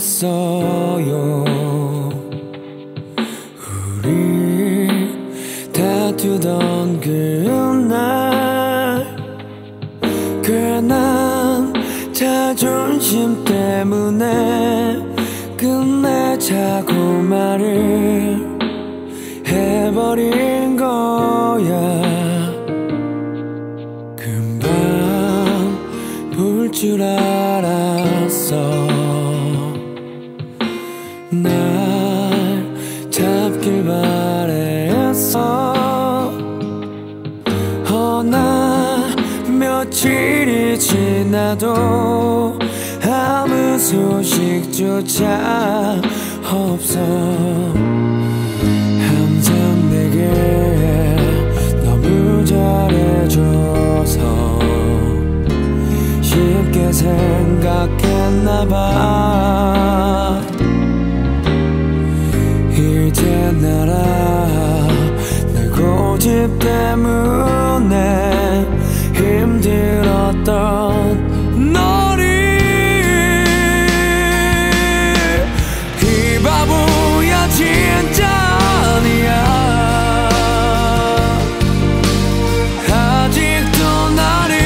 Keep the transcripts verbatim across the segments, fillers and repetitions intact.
있어요. 우리 다투던 그날 괜한 자존심 때문에 끝내자고 말을 해버린 거야. 금방 볼 줄 알았어. 날 잡길 바랬어. 허나 며칠이 지나도 아무 소식조차 없어. 항상 내게 너무 잘해줘서 쉽게 생각했나봐. 이제 알아. 내 고집 때문에 힘들었던 너를. 이 바보야 진짜 아니야. 아직도 나를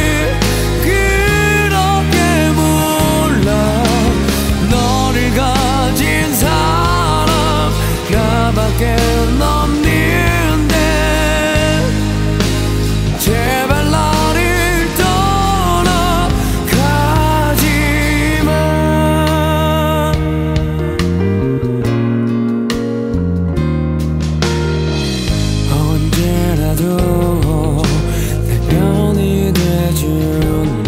그렇게 몰라. 너를 가진 사람 나밖에 없는데 제발 나를 떠나가지마. 언제라도 내 편이 돼준 너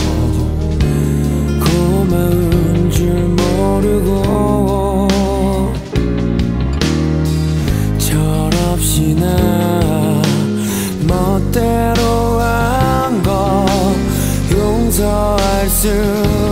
고마운 줄 모르고 철없이나 멋대로 한 거 용서할 수